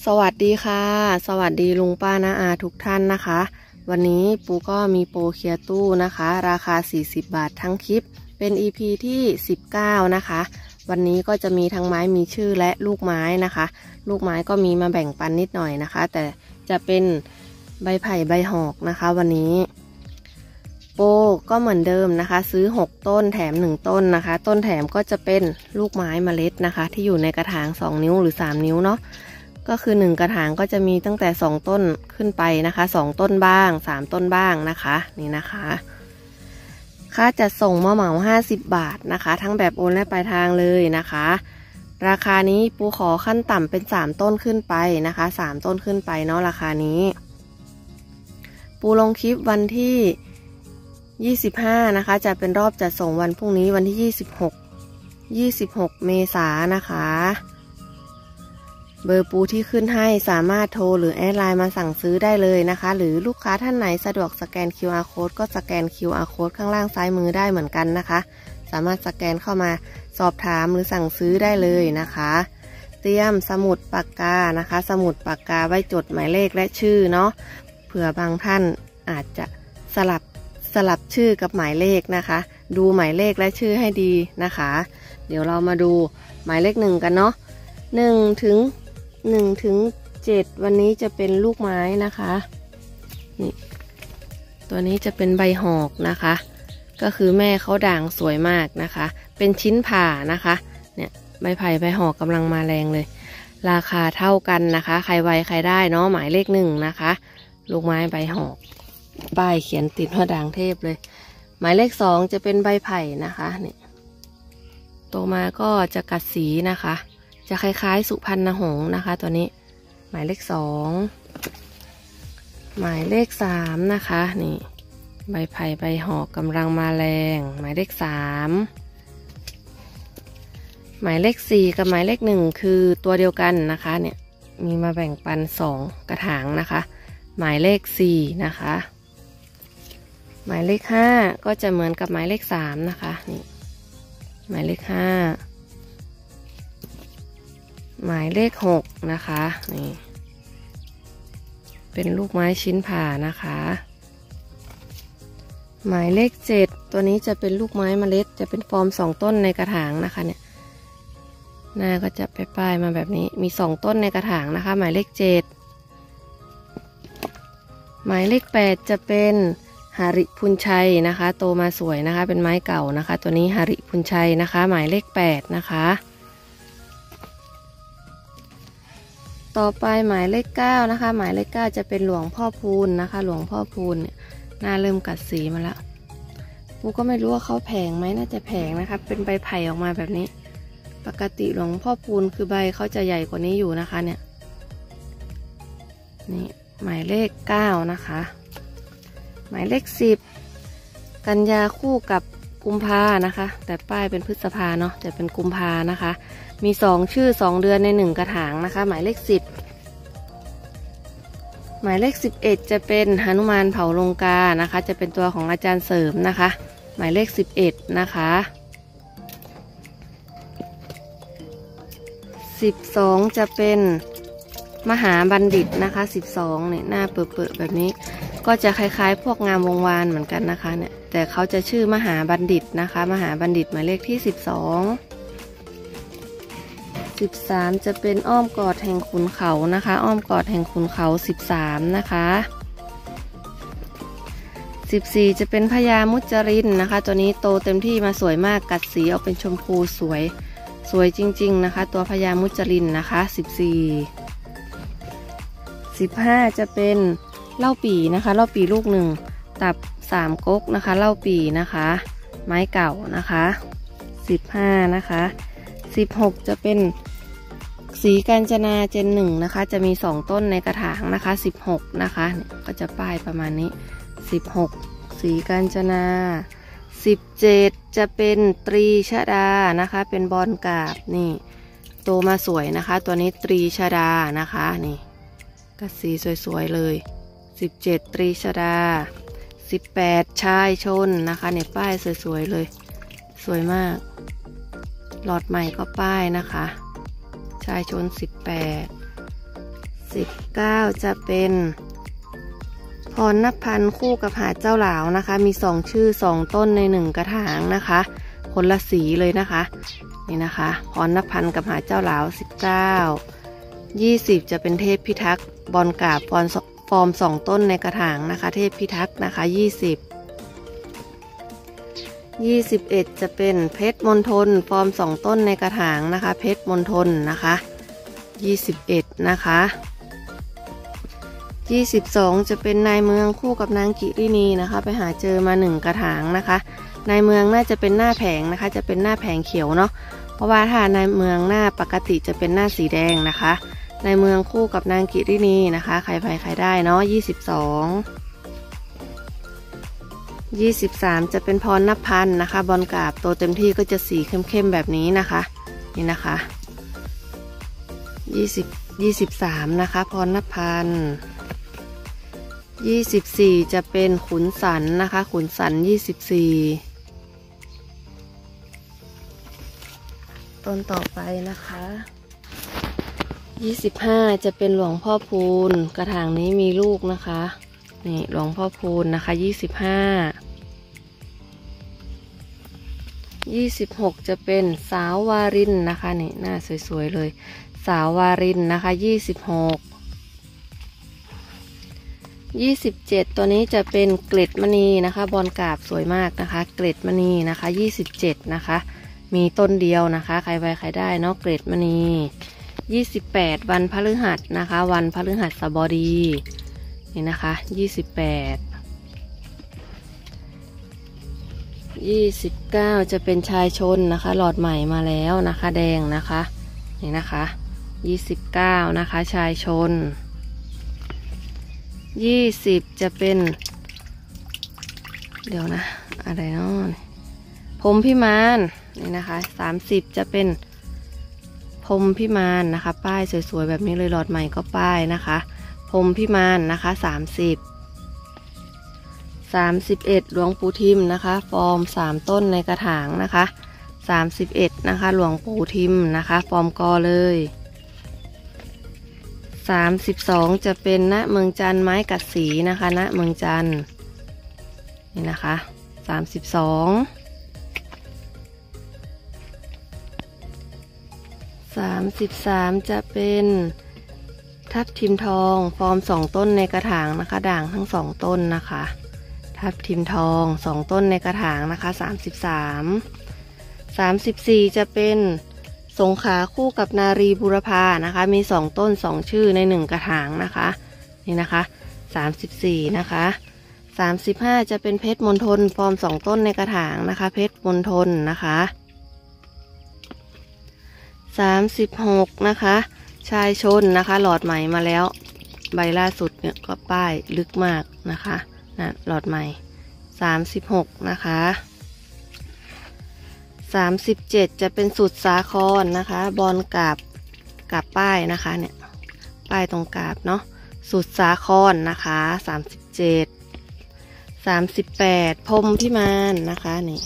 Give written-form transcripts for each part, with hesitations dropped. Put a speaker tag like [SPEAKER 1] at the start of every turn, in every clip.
[SPEAKER 1] สวัสดีค่ะสวัสดีลุงป้าน้าอาทุกท่านนะคะวันนี้ปูก็มีโปรเคลียร์ตู้นะคะราคา40 บาททั้งคลิปเป็น EP ที่19นะคะวันนี้ก็จะมีทั้งไม้มีชื่อและลูกไม้นะคะลูกไม้ก็มีมาแบ่งปันนิดหน่อยนะคะแต่จะเป็นใบไผ่ใบหอกนะคะวันนี้โปรก็เหมือนเดิมนะคะซื้อ6ต้นแถม1ต้นนะคะต้นแถมก็จะเป็นลูกไม้เมล็ดนะคะที่อยู่ในกระถาง2นิ้วหรือ3นิ้วเนาะก็คือ1กระถางก็จะมีตั้งแต่2ต้นขึ้นไปนะคะ2ต้นบ้าง3ต้นบ้างนะคะนี่นะคะค่าจัดส่งเหมา50 บาทนะคะทั้งแบบโอนและปลายทางเลยนะคะราคานี้ปูขอขั้นต่ำเป็น3ต้นขึ้นไปนะคะ3ต้นขึ้นไปเนาะราคานี้ปูลงคลิปวันที่25นะคะจะเป็นรอบจัดส่งวันพรุ่งนี้วันที่26เมษายนนะคะเบอร์ปูที่ขึ้นให้สามารถโทรหรือแอดไลน์มาสั่งซื้อได้เลยนะคะหรือลูกค้าท่านไหนสะดวกสแกน QR Code ก็สแกน QR Code ข้างล่างซ้ายมือได้เหมือนกันนะคะสามารถสแกนเข้ามาสอบถามหรือสั่งซื้อได้เลยนะคะเตรียมสมุดปากกานะคะสมุดปากกาไว้จดหมายเลขและชื่อเนาะเผื่อบางท่านอาจจะสลับชื่อกับหมายเลขนะคะดูหมายเลขและชื่อให้ดีนะคะเดี๋ยวเรามาดูหมายเลข1กันเนาะ1 ถึง 7วันนี้จะเป็นลูกไม้นะคะนี่ตัวนี้จะเป็นใบหอกนะคะก็คือแม่เขาด่างสวยมากนะคะเป็นชิ้นผ่านะคะเนี่ยใบไผ่ใบหอกกำลังมาแรงเลยราคาเท่ากันนะคะใครไวใครได้เนาะหมายเลข1นะคะลูกไม้ใบหอกป้ายเขียนติดว่าด่างเทพเลยหมายเลข2จะเป็นใบไผ่นะคะเนี่ยโตมาก็จะกัดสีนะคะจะคล้ายๆสุพรรณหงส์นะคะตัวนี้หมายเลข2หมายเลข3นะคะนี่ใบไผ่ใบหอกกำลังมาแรงหมายเลข3หมายเลข4กับหมายเลข1คือตัวเดียวกันนะคะเนี่ยมีมาแบ่งปัน2กระถางนะคะหมายเลข4นะคะหมายเลข5ก็จะเหมือนกับหมายเลข3นะคะนี่หมายเลข5หมายเลข6นะคะนี่เป็นลูกไม้ชิ้นผ่านะคะหมายเลข7ตัวนี้จะเป็นลูกไม้เมล็ดจะเป็นฟอร์ม2ต้นในกระถางนะคะเนี่ยหน้าก็จะป้ายมาแบบนี้มี2ต้นในกระถางนะคะหมายเลข7หมายเลข8จะเป็นหาริพุนชัยนะคะโตมาสวยนะคะเป็นไม้เก่านะคะตัวนี้หาริพุนชัยนะคะหมายเลข8นะคะต่อไปหมายเลข9นะคะหมายเลข9จะเป็นหลวงพ่อพูนนะคะหลวงพ่อพูนเนี่ยหน้าเริ่มกัดสีมาแล้วปูก็ไม่รู้ว่าเขาแผงไหมน่าจะแผงนะคะเป็นใบไผ่ออกมาแบบนี้ปกติหลวงพ่อพูนคือใบเขาจะใหญ่กว่านี้อยู่นะคะเนี่ยนี่หมายเลข9นะคะหมายเลข10กันยาคู่กับกุมภานะคะแต่ป้ายเป็นพฤษภาเนาะแต่เป็นกุมภานะคะมี2ชื่อ2เดือนใน1กระถางนะคะหมายเลข10หมายเลข11จะเป็นหนุมานเผาลงกานะคะจะเป็นตัวของอาจารย์เสริมนะคะหมายเลข11นะคะ12จะเป็นมหาบัณฑิตนะคะ12เนี่ยหน้าเปื่อยๆแบบนี้ก็จะคล้ายๆพวกงามวงวานเหมือนกันนะคะเนี่ยแต่เขาจะชื่อมหาบัณฑิตนะคะมหาบัณฑิตหมายเลขที่12 13จะเป็นอ้อมกอดแห่งขุนเขานะคะอ้อมกอดแห่งขุนเขา13นะคะ14จะเป็นพญามุจรินนะคะตัวนี้โตเต็มที่มาสวยมากกัดสีออกเป็นชมพูสวยจริงๆนะคะตัวพญามุจรินนะคะ15จะเป็นเล่าปี่นะคะเล่าปี่ลูก1ตับ3ก๊กนะคะเล่าปี่นะคะไม้เก่านะคะ15นะคะ16จะเป็นสีกาญจนาเจน1นะคะจะมี2ต้นในกระถางนะคะ16นะคะเนี่ยก็จะป้ายประมาณนี้16สีกาญจนา17จะเป็นตรีชดานะคะเป็นบอลกาบนี่โตมาสวยนะคะตัวนี้ตรีชดานะคะนี่กัดสีสวยๆเลย17ตรีชดา18ชายชนนะคะเนี่ยป้ายสวยๆเลยสวยมากหลอดใหม่ก็ป้ายนะคะชายชน18 19จะเป็นพรณพันธ์คู่กับหาดเจ้าหลาวนะคะมี2ชื่อ2ต้นใน1กระถางนะคะคนละสีเลยนะคะนี่นะคะพรณพันธ์กับหาดเจ้าหลาว19 20จะเป็นเทพพิทักษ์บอลกาบฟอร์ม2ต้นในกระถางนะคะเทพพิทักษ์นะคะ21จะเป็นเพชรมณฑลฟอร์ม2ต้นในกระถางนะคะเพชรมณฑลนะคะ21นะคะ22จะเป็นนายเมืองคู่กับนางกิรินีนะคะไปหาเจอมา1กระถางนะคะนายเมืองน่าจะเป็นหน้าแผงนะคะจะเป็นหน้าแผงเขียวเนาะเพราะว่าถ้านายเมืองหน้าปกติจะเป็นหน้าสีแดงนะคะนายเมืองคู่กับนางกิรินีนะคะใครไปใครได้เนาะ23จะเป็นพรณพันธ์นะคะบอลกาบโตเต็มที่ก็จะสีเข้มๆแบบนี้นะคะนี่นะคะ23นะคะพรณพันธ์24จะเป็นขุนสันนะคะขุนสัน24ต้นต่อไปนะคะ25จะเป็นหลวงพ่อพูนกระถางนี้มีลูกนะคะนี่หลวงพ่อพูนนะคะ26จะเป็นสาววารินนะคะนี่หน้าสวยๆเลยสาววารินนะคะ27ตัวนี้จะเป็นเกล็ดมณีนะคะบอลกาบสวยมากนะคะเกล็ดมณีนะคะ27นะคะมีต้นเดียวนะคะใครไปใครได้เนาะเกล็ดมณี28วันพฤหัสนะคะวันพฤหัสบดีนี่นะคะ29จะเป็นชายชนนะคะหลอดใหม่มาแล้วนะคะแดงนะคะนี่นะคะ29นะคะชายชน20จะเป็นเดี๋ยวนะอะไรเนาะพรหมพิมานนี่นะคะ30จะเป็นพรหมพิมานนะคะป้ายสวยๆแบบนี้เลยหลอดใหม่ก็ป้ายนะคะพรหมพิมานนะคะ31หลวงปู่ทิมนะคะฟอร์ม3ต้นในกระถางนะคะ31นะคะหลวงปู่ทิมนะคะฟอร์มกอเลย32จะเป็นณเมืองจันทร์ไม้กัดสีนะคะณเมืองจันทร์นี่นะคะ33จะเป็นทับทิมทองฟอร์ม2ต้นในกระถางนะคะด่างทั้ง2ต้นนะคะทับทิมทอง2ต้นในกระถางนะคะ34จะเป็นสงขลาคู่กับนารีบุรพานะคะมี2ต้น2ชื่อใน1กระถางนะคะนี่นะคะ34นะคะ35จะเป็นเพชรมณฑลฟอร์ม2ต้นในกระถางนะคะเพชรมณฑลนะคะ36นะคะชายชนนะคะหลอดใหม่มาแล้วใบล่าสุดเนี่ยก็ป้ายลึกมากนะคะนะหลอดใหม่36นะคะ37จะเป็นสุดสาครนะคะบอลกับป้ายนะคะเนี่ยป้ายตรงกาบเนาะสุดสาครนะคะ38พรหมพิมานนะคะนี่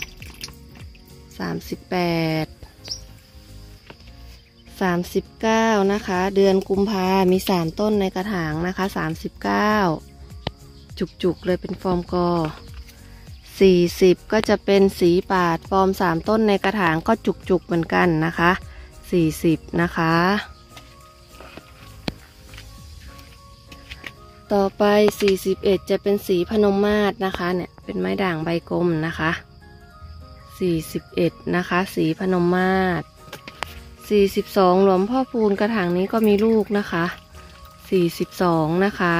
[SPEAKER 1] 39นะคะเดือนกุมภามี3ต้นในกระถางนะคะ39จุกๆเลยเป็นฟอร์มกอ40ก็จะเป็นสีปาดฟอร์ม3ต้นในกระถางก็จุกๆเหมือนกันนะคะ40นะคะต่อไป41จะเป็นสีพนมมาศนะคะเนี่ยเป็นไม้ด่างใบกลมนะคะ41นะคะสีพนมมาศ42หลวงพ่อพูนกระถางนี้ก็มีลูกนะคะ42นะคะ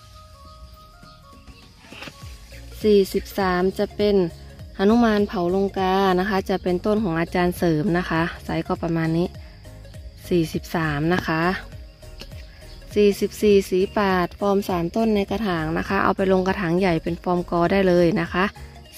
[SPEAKER 1] 43จะเป็นหนุมานเผาลงกานะคะจะเป็นต้นของอาจารย์เสริมนะคะไซส์ก็ประมาณนี้43นะคะ44สีปาดฟอร์ม3ต้นในกระถางนะคะเอาไปลงกระถางใหญ่เป็นฟอร์มกอได้เลยนะคะ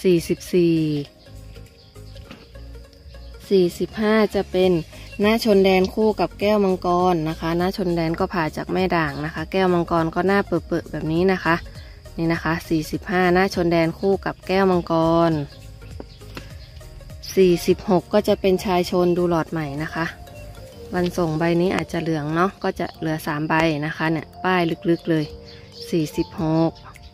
[SPEAKER 1] 45จะเป็นหน้าชนแดนคู่กับแก้วมังกรนะคะหน้าชนแดนก็ผ่าจากแม่ด่างนะคะแก้วมังกรก็หน้าเปิดๆแบบนี้นะคะนี่นะคะ45หน้าชนแดนคู่กับแก้วมังกร46ก็จะเป็นชายชนดูหลอดใหม่นะคะวันส่งใบนี้อาจจะเหลืองเนาะก็จะเหลือ3ใบนะคะเนี่ยป้ายลึกๆเลย46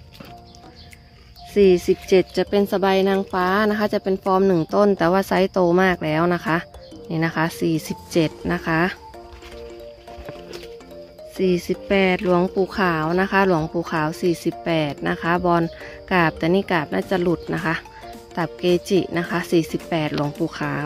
[SPEAKER 1] 47จะเป็นสบายนางฟ้านะคะจะเป็นฟอร์ม1ต้นแต่ว่าไซส์โตมากแล้วนะคะนี่นะคะ47นะคะ48หลวงปู่ขาวนะคะหลวงปู่ขาว48นะคะบอลกาบแต่นี่กาบน่าจะหลุดนะคะตับเกจินะคะ48หลวงปู่ขาว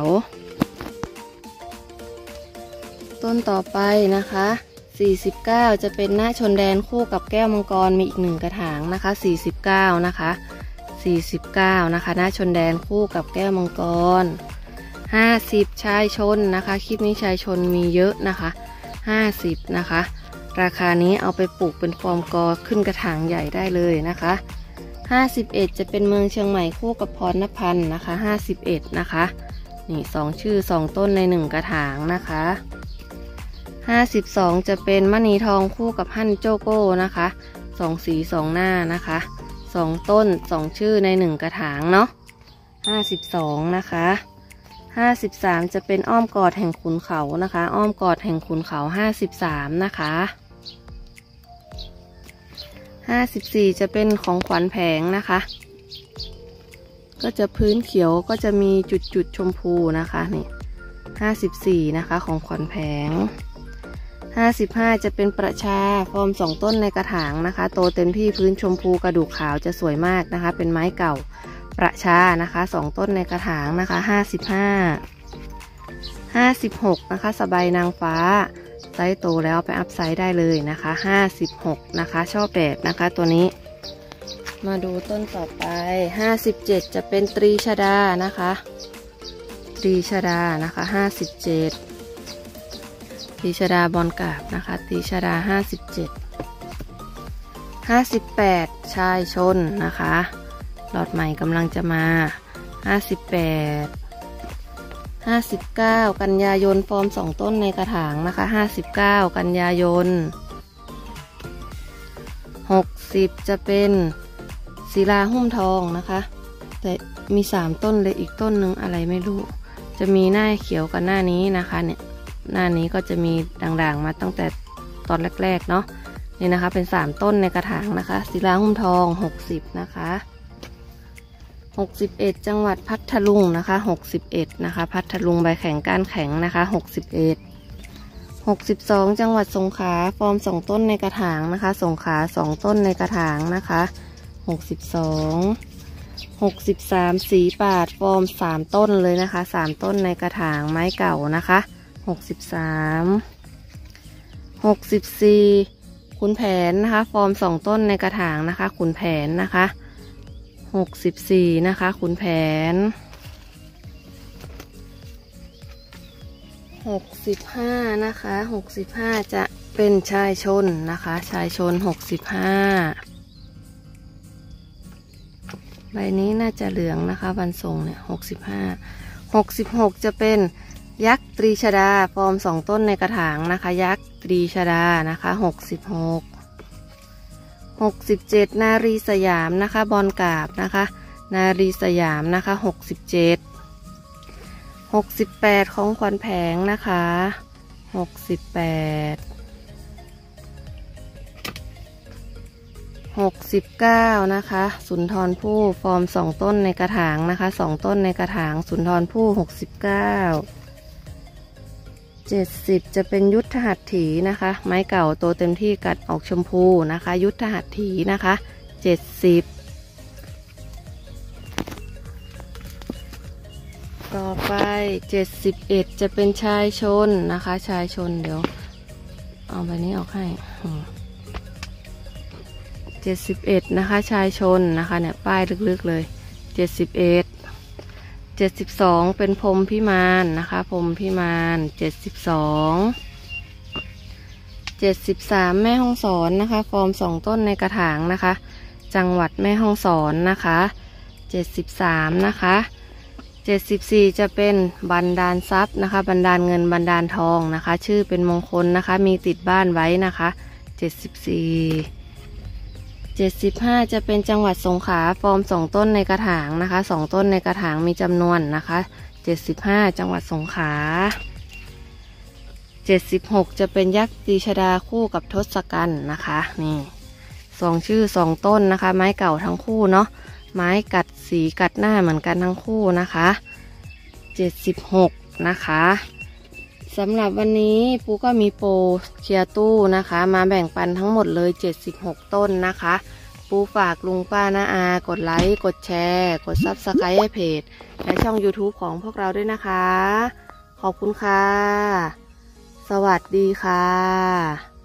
[SPEAKER 1] ต้นต่อไปนะคะ49จะเป็นหน้าชนแดนคู่กับแก้วมังกรมีอีก1กระถางนะคะ49นะคะ49นะคะหน้าชนแดนคู่กับแก้วมังกร50ชายชนนะคะคลิปนี้ชายชนมีเยอะนะคะ50นะคะราคานี้เอาไปปลูกเป็นฟอร์มกอขึ้นกระถางใหญ่ได้เลยนะคะ51จะเป็นเมืองเชียงใหม่คู่กับพรณพันธ์นะคะ51นะคะนี่2ชื่อ2ต้นใน1กระถางนะคะ52จะเป็นมณีทองคู่กับฮั่นโจโก้นะคะ2สี2หน้านะคะ2ต้น2ชื่อใน1กระถางเนาะ52นะคะ53จะเป็นอ้อมกอดแห่งขุนเขานะคะอ้อมกอดแห่งขุนเขา53นะคะ54จะเป็นของขวัญแผงนะคะก็จะพื้นเขียวก็จะมีจุดชมพูนะคะนี่54นะคะของขวัญแผง55จะเป็นประชาฟอร์ม2ต้นในกระถางนะคะโตเต็มที่พื้นชมพูกระดูกขาวจะสวยมากนะคะเป็นไม้เก่าประชานะคะ2ต้นในกระถางนะคะ56นะคะสบายนางฟ้าไซส์โตแล้วไปอัพไซส์ได้เลยนะคะ56นะคะชอบแดดนะคะตัวนี้มาดูต้นต่อไป57จะเป็นตรีชดานะคะตรีชดานะคะ57ตรีชดาบอลกาบนะคะตรีชดา58ชายชนนะคะหลอดใหม่กำลังจะมา59กันยายนฟอร์ม2ต้นในกระถางนะคะ59กันยายน60จะเป็นศิลาหุ้มทองนะคะแต่มี3ต้นเลยอีกต้นหนึ่งอะไรไม่รู้จะมีหน้าเขียวกับหน้านี้นะคะเนี่ยหน้านี้ก็จะมีด่างๆมาตั้งแต่ตอนแรกๆเนาะนี่นะคะเป็น3ต้นในกระถางนะคะศิลาหุ้มทอง60นะคะ61จังหวัดพัทลุงนะคะ61นะคะพัทลุงใบแข็งก้านแข็งนะคะ62จังหวัดสงขลาฟอร์ม2ต้นในกระถางนะคะสงขลา2ต้นในกระถางนะคะ63สีปาดฟอร์ม3ต้นเลยนะคะ3ต้นในกระถางไม้เก่านะคะ64ขุนแผนนะคะฟอร์ม2ต้นในกระถางนะคะขุนแผนนะคะ64นะคะขุนแผน65นะคะ65จะเป็นชายชนนะคะชายชน65ใบนี้น่าจะเหลืองนะคะวันส่งเนี่ย66จะเป็นยักษ์ตรีชดาฟอร์ม2ต้นในกระถางนะคะยักษ์ตรีชดานะคะ67นารีสยามนะคะบอลกาบนะคะนารีสยามนะคะ68ของขวัญแผงนะคะ69นะคะสุนทรภู่ฟอร์ม2ต้นในกระถางนะคะ2ต้นในกระถางสุนทรภู่70จะเป็นยุทธหัตถีนะคะไม้เก่าโตเต็มที่กัดออกชมพูนะคะยุทธหัตถีนะคะ70ต่อไป71จะเป็นชายชนนะคะชายชนเดี๋ยวเอาใบนี้ออกให้71นะคะชายชนนะคะเนี่ยป้ายลึกๆเลย72เป็นพรหมพิมานนะคะพรหมพิมาน73แม่ฮ่องสอนนะคะฟอร์ม2ต้นในกระถางนะคะจังหวัดแม่ฮ่องสอนนะคะ73นะคะ74จะเป็นบันดาลทรัพย์นะคะบันดาลเงินบันดาลทองนะคะชื่อเป็นมงคลนะคะมีติดบ้านไว้นะคะ75จะเป็นจังหวัดสงขลาฟอร์ม2ต้นในกระถางนะคะ2ต้นในกระถางมีจำนวนนะคะ75จังหวัดสงขลา 76จะเป็นยักษ์ตีชดาคู่กับทศกัณฐ์นะคะนี่2 ชื่อ2 ต้นนะคะไม้เก่าทั้งคู่เนาะไม้กัดสีกัดหน้าเหมือนกันทั้งคู่นะคะ76นะคะสำหรับวันนี้ปูก็มีโปรเคลียร์ตู้นะคะมาแบ่งปันทั้งหมดเลย76ต้นนะคะปูฝากลุงป้าน้าอากดไลค์กดแชร์กด Subscribe ให้เพจและช่อง YouTube ของพวกเราด้วยนะคะขอบคุณค่ะสวัสดีค่ะ